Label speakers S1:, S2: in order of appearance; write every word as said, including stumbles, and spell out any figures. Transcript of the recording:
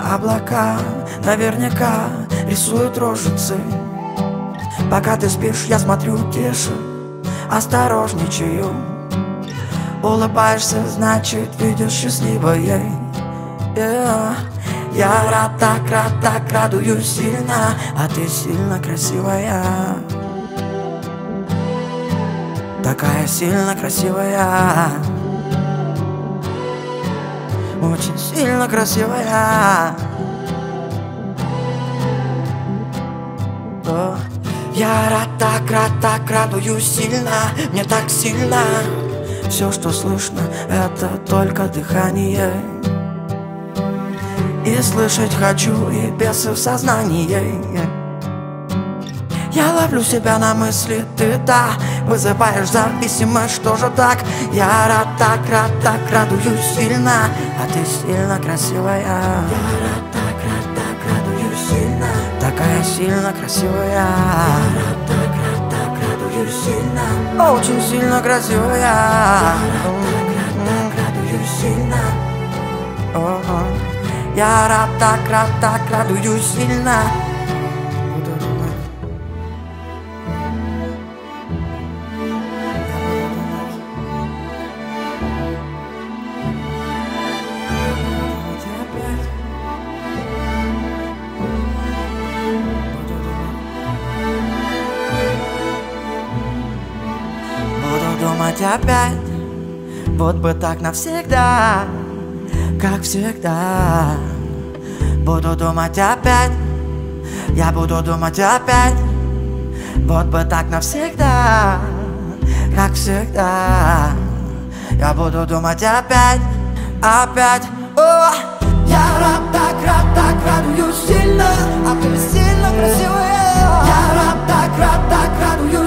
S1: Облака наверняка рисуют рожицы. Пока ты спишь, я смотрю тише, осторожничаю. Улыбаешься, значит, видишь счастливое. Yeah. Я рад, так рад, так радуюсь сильно, а ты сильно красивая. Такая сильно красивая. Очень сильно красивая. О, я рад, так рад, так радуюсь сильно. Мне так сильно. Все, что слышно, это только дыхание. И слышать хочу, и бесы в сознании. Я ловлю себя на мысли, ты да, вызываешь зависимость, что же так? Я рад, так рад, так радуюсь сильно, а ты сильно красивая. Я рад, так рад, так радуюсь сильно, такая сильно красивая. Я рад, так рад, так радуюсь сильно, очень сильно красивая. Я рад, так рад, так радуюсь сильно. Я рад, так рад, так радуюсь сильно. Буду думать опять, вот бы так навсегда, как всегда. Буду думать опять, я буду думать опять, вот бы так навсегда, как всегда. Я буду думать опять, опять. О! Я рад, так рад, так радуюсь сильно, а ты сильно красивая. Я рад, так рад, так радуюсь